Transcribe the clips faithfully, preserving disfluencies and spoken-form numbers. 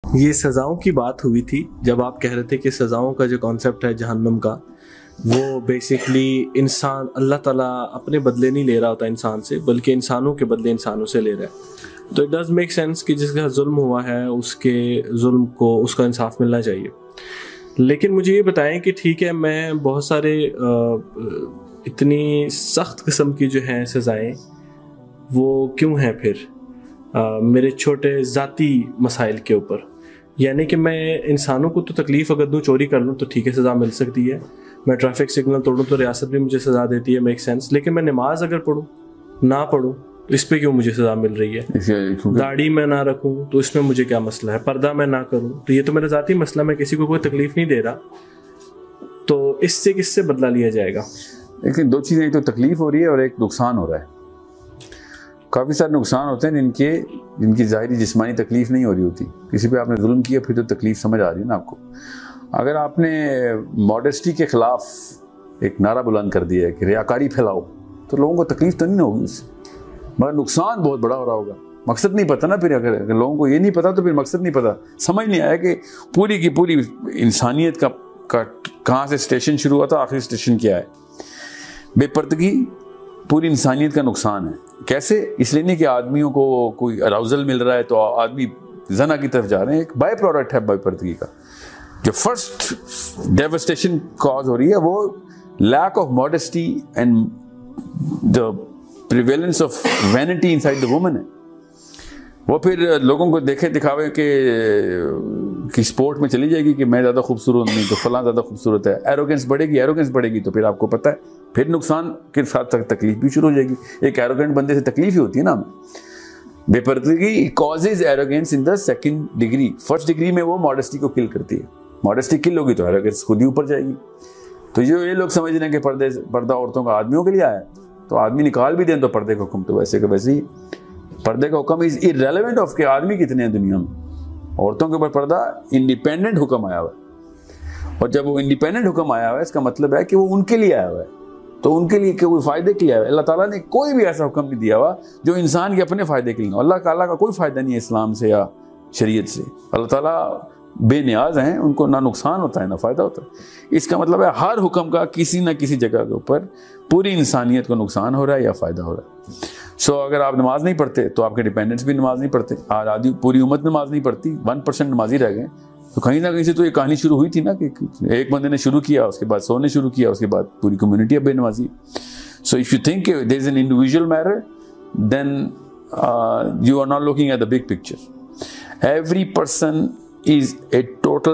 یہ سزاؤں کی بات ہوئی تھی جب آپ کہہ رہے تھے کہ سزاؤں کا جو کانسیپٹ ہے جہنم کا، وہ بیسکلی انسان اللہ تعالیٰ اپنے بدلے نہیں لے رہا ہوتا انسان سے، بلکہ انسانوں کے بدلے انسانوں سے لے رہا ہے. تو اٹ ڈز میک سینس کہ جس کا ظلم ہوا ہے اس کے ظلم کو اس کا انصاف ملنا چاہیے. لیکن مجھے یہ بتائیں کہ ٹھیک ہے، میں بہت سارے اتنی سخت قسم کی جو ہیں سزائیں وہ کیوں ہیں پھر میرے چھوٹے ذاتی مسائل کے اوپر؟ یعنی کہ میں انسانوں کو تو تکلیف اگر دوں، چوری کر لوں تو ٹھیک ہے سزا مل سکتی ہے، میں ٹریفک سگنل توڑوں تو ریاست بھی مجھے سزا دیتی ہے، میک سینس. لیکن میں نماز اگر پڑھوں نہ پڑھوں اس پہ کیوں مجھے سزا مل رہی ہے؟ داڑھی میں نہ رکھوں تو اس میں مجھے کیا مسئلہ ہے؟ پردہ میں نہ کروں تو یہ تو میرا ذاتی مسئلہ، میں کسی کو کوئی تکلیف نہیں دے رہا، تو اس سے کس سے بدلہ لیا جائے گا؟ لیکن دو چیزیں، ایک تو تکلیف ہو رہی ہے اور ایک نقصان ہو رہا ہے. کافی سارے نقصان ہوتے ہیں جن کے جن کی ظاہری جسمانی تکلیف نہیں ہو رہی ہوتی. کسی پہ آپ نے ظلم کیا پھر تو تکلیف سمجھ آ رہی ہے نا آپ کو. اگر آپ نے ماڈسٹی کے خلاف ایک نعرہ بلند کر دیا ہے کہ ریاکاری پھیلاؤ تو لوگوں کو تکلیف تو نہیں ہوگی اس سے، مگر نقصان بہت بڑا ہو رہا ہوگا. مقصد نہیں پتہ نا پھر، اگر اگر لوگوں کو یہ نہیں پتا تو پھر مقصد نہیں پتا، سمجھ نہیں آیا کہ پوری کی پوری انسانیت کا کا کہاں سے اسٹیشن شروع ہوا تھا، آخری اسٹیشن کیا ہے. بے پردگی پوری انسانیت کا نقصان ہے. کیسے؟ اس لیے نہیں کہ آدمیوں کو کوئی اراؤزل مل رہا ہے تو آدمی زنا کی طرف جا رہے ہیں. ایک بائی پروڈکٹ ہے بے پردگی کا. جو فرسٹ ڈیوسٹیشن کاز ہو رہی ہے وہ lack of modesty and the prevalence of vanity inside the woman ہے. وہ پھر لوگوں کو دیکھے دکھاوے کہ کی سپورٹ میں چلی جائے گی کہ میں زیادہ خوبصورت نہیں تو فلاں زیادہ خوبصورت ہے. ایروگنس بڑھے گی، ایروگنس بڑھے گی تو پھر آپ کو پتہ ہے پھر نقصان کے ساتھ تکلیف بھی شروع ہو جائے گی. ایک ایروگنٹ بندے سے تکلیف ہی ہوتی ہے نا. بے پردگی causes arrogance in the second degree. First degree میں وہ ماڈسٹی کو کل کرتی ہے. ماڈسٹی کل ہوگی تو ایروگنس خود ہی اوپر جائے گی. تو جو یہ لوگ سمجھ رہے ہیں کہ پردے پردہ عورتوں کا آدمیوں کے لیے آیا ہے تو آدمی نکال بھی دیں تو پردے کا حکم تو ویسے کہ ویسے ہی. پردے کا حکم از irrelevant آف کہ آدمی کتنے ہیں دنیا میں. عورتوں کے اوپر پردہ انڈیپینڈنٹ حکم آیا ہوا ہے، اور جب وہ انڈیپینڈنٹ حکم آیا ہوا ہے اس کا مطلب ہے کہ وہ ان کے لیے آیا ہوا ہے. تو ان کے لیے کوئی فائدے کے لیے آیا ہے. اللہ تعالیٰ نے کوئی بھی ایسا حکم نہیں دیا ہوا جو انسان کے اپنے فائدے کے لیے. اللہ تعالیٰ کا کوئی فائدہ نہیں ہے اسلام سے یا شریعت سے. اللہ تعالیٰ بے نیاز ہیں، ان کو نہ نقصان ہوتا ہے نہ فائدہ ہوتا ہے. اس کا مطلب ہے ہر حکم کا کسی نہ کسی جگہ کے اوپر پوری انسانیت کو نقصان ہو رہا ہے یا فائدہ ہو رہا ہے. سو so, اگر آپ نماز نہیں پڑھتے تو آپ کے ڈیپینڈنٹس بھی نماز نہیں پڑھتے. آدھی پوری امت نماز نہیں پڑھتی، ون پرسینٹ نمازی رہ گئے. تو کہیں نہ کہیں سے تو یہ کہانی شروع ہوئی تھی نا کہ ایک بندے نے شروع کیا، اس کے بعد سو نے شروع کیا، اس کے بعد پوری کمیونٹی اب بے نمازی. So if you think there is an individual matter then you are not looking at the big picture. Every person is a total,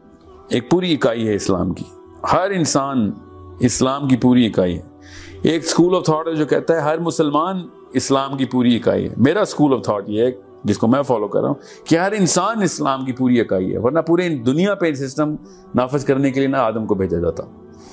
ایک پوری اکائی ہے اسلام کی. ہر انسان اسلام کی پوری اکائی ہے. ایک اسکول آف تھاٹ ہے جو کہتا ہے ہر مسلمان اسلام کی پوری اکائی ہے. میرا اسکول آف تھاٹ یہ ہے جس کو میں فالو کر رہا ہوں کہ ہر انسان اسلام کی پوری اکائی ہے، ورنہ پورے دنیا پہ سسٹم نافذ کرنے کے لیے نہ آدم کو بھیجا جاتا.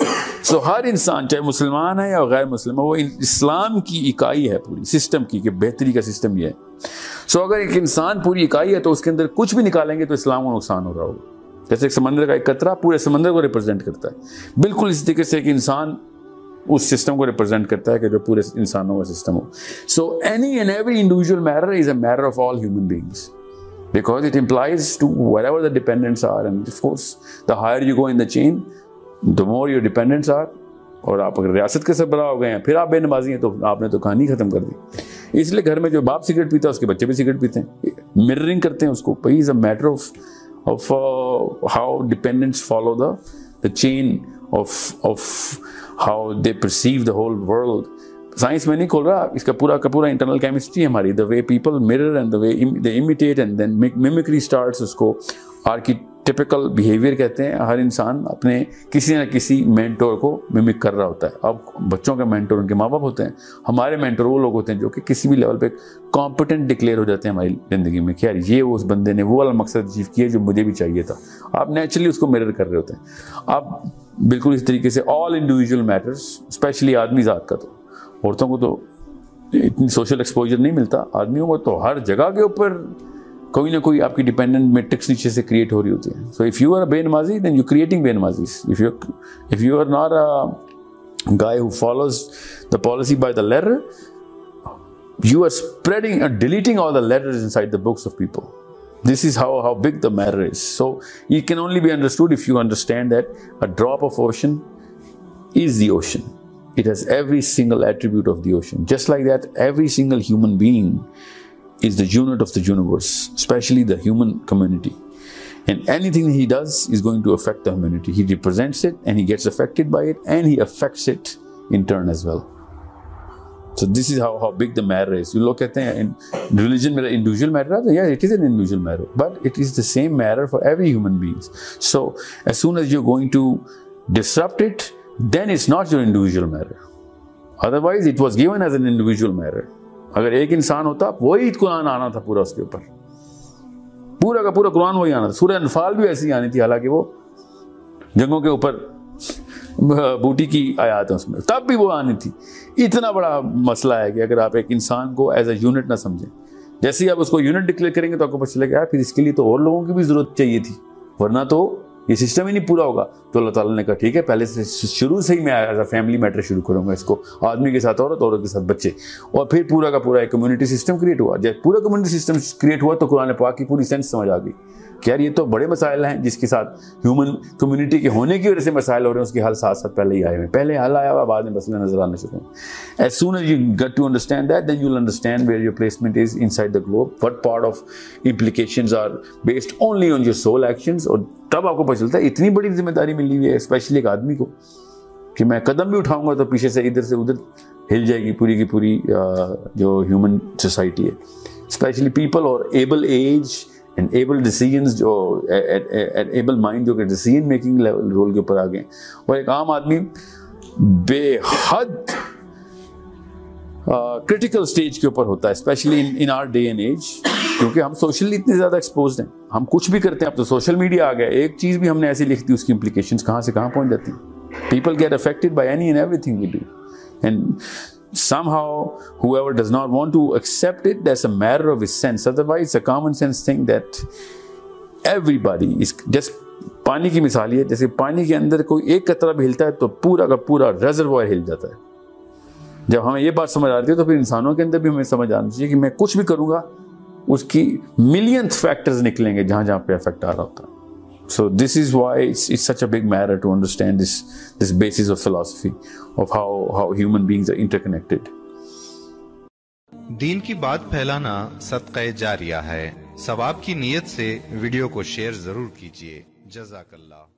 سو so, ہر انسان چاہے مسلمان ہے یا غیر مسلم ہے وہ اسلام کی اکائی ہے پوری سسٹم کی، کہ بہتری کا سسٹم یہ ہے. سو so, اگر ایک انسان پوری اکائی ہے تو اس کے اندر کچھ بھی نکالیں گے تو اسلام کو نقصان ہو رہا ہوگا. جیسے ایک سمندر کا ایک قطرہ پورے سمندر کو ریپرزینٹ کرتا ہے، بالکل اسی طریقے سے ایک انسان اس سسٹم کو ریپرزینٹ کرتا ہے کہ جو پورے انسانوں کا سسٹم ہو. So any and every individual matter is a matter of all human beings because it implies to whatever the dependents are, and of course the higher you go in the chain the more your dependents are. اور آپ اگر ریاست کے سربراہ ہو گئے ہیں پھر آپ بے نمازی ہیں تو آپ نے تو کہانی ختم کر دی. اس لیے گھر میں جو باپ سگریٹ پیتا ہے اس کے بچے بھی سگریٹ پیتے ہیں، مررنگ کرتے ہیں اس کو. is a matter of of uh, how dependents follow the the chain of of how they perceive the whole world. Science میں نہیں کھول رہا، اس کا پورا کا پورا انٹرنل کیمسٹری ہماری. The way people mirror and the way they imitate and then mimicry starts. اس کو آرکیٹیپیکل بیہیویئر کہتے ہیں. ہر انسان اپنے کسی نہ کسی مینٹور کو میمک کر رہا ہوتا ہے. اب بچوں کا مینٹور ان کے ماں باپ ہوتے ہیں، ہمارے مینٹور وہ لوگ ہوتے ہیں جو کہ کسی بھی لیول پہ کمپیٹنٹ ڈکلیئر ہو جاتے ہیں ہماری زندگی میں کہ یار یہ اس بندے نے وہ والا مقصد اچیو کیا جو مجھے بھی چاہیے تھا. آپ نیچرلی اس کو مرر کر رہے ہوتے ہیں. آپ بالکل اس طریقے سے آل انڈیویژل میٹرس، اسپیشلی آدمی ذات کا. تو عورتوں کو تو اتنی سوشل ایکسپوجر نہیں ملتا، آدمیوں کو تو ہر جگہ کے اوپر کوئی نہ کوئی آپ کی ڈیپینڈنٹ میٹرکس نیچے سے کریٹ ہو رہی ہوتی ہے. سو اف یو آر بے نمازی دین یو کریٹنگ بے نمازیز. If you if you are not a guy who follows the policy by the letter, you are spreading or deleting all the letters inside the books of people. This is how, how big the matter is. So it can only be understood if you understand that a drop of ocean is the ocean. It has every single attribute of the ocean. Just like that, every single human being is the unit of the universe, especially the human community. And anything he does is going to affect the humanity. He represents it and he gets affected by it and he affects it in turn as well. So this is how, how big the matter is. You look at the in religion, individual matter. Yeah, it is an individual matter, but it is the same matter for every human being. So as soon as you're going to disrupt it, then it's not your individual matter. Otherwise, it was given as an individual matter. अगर एक इंसान होता, वही कुरान आना था पूरा उसके ऊपर, पूरा का पूरा कुरान वही आना था. सूरह अनफाल भी ऐसी आनी थी, हालांकि वो जंगों के ऊपर बूटी की आयत है उसमें, तब भी वो आनी थी. इतना बड़ा मसला है कि अगर आप एक इंसान को एज अ यूनिट ना समझें, जैसे ही आप उसको यूनिट डिक्लेयर करेंगे तो आपको पता चलेगा यार फिर इसके लिए तो और लोगों की भी जरूरत चाहिए थी, वरना तो ये सिस्टम ही नहीं पूरा होगा. तो अल्लाह ताला ने कहा ठीक है, पहले से शुरू से ही मैं एज अ फैमिली मैटर शुरू करूंगा इसको, आदमी के साथ औरत, औरत के साथ बच्चे, और फिर पूरा का पूरा एक कम्युनिटी सिस्टम क्रिएट हुआ. जब पूरा कम्युनिटी सिस्टम क्रिएट हुआ तो कुरान पाक की पूरी सेंस समझ आ गई कि यार ये तो बड़े मसाइल हैं जिसके साथ ह्यूमन कम्युनिटी के होने की वजह से मसाइल हो रहे हैं, उसके हल साथ साथ पहले ही आए हुए, पहले हल आया हुआ, बाद में मसले नजर आने शुरू हुए. As soon as you get to understand that, then you'll understand where your placement is inside the globe, what part of implications are based only on your soul actions. और तब आपको पता चलता है इतनी बड़ी जिम्मेदारी मिली हुई है स्पेशली एक आदमी को कि मैं कदम भी उठाऊंगा तो पीछे से इधर से उधर हिल जाएगी पूरी की पूरी जो ह्यूमन सोसाइटी है, स्पेशली पीपल और able age and able decisions, जो एबल माइंड जो कि डिसीजन मेकिंग लेवल रोल के ऊपर आ गए. और एक आम आदमी बेहद क्रिटिकल स्टेज के ऊपर होता है, specially in in our day and age, क्योंकि हम सोशली इतने ज़्यादा एक्सपोज्ड हैं, हम कुछ भी करते हैं. अब तो सोशल मीडिया आ गया, एक चीज़ भी हमने ऐसी लिख दी उसकी implications कहाँ से कहाँ पहुँच जाती हैं. People get affected by any and everything we do, and somehow whoever does not want to accept it, that's a matter of his sense. Otherwise, it's a common sense thing that everybody is just. पानी की मिसाल है, जैसे पानी के अंदर कोई एक कतरा भी हिलता है तो पूरा का पूरा रिजर्वॉयर हिल जाता है. जब हमें ये बात समझ आती है तो फिर इंसानों के अंदर भी हमें समझ आना चाहिए कि मैं कुछ भी करूंगा उसकी मिलियंथ फैक्टर्स निकलेंगे जहां जहां पे इफेक्ट आ रहा होता है. So this is why it's, it's such a big matter to understand this this basis of philosophy of how how human beings are interconnected. दीन की बात फैलाना सदक़े जारिया है. सवाब की नीयत से वीडियो को शेयर जरूर कीजिए. जज़ाकल्लाह.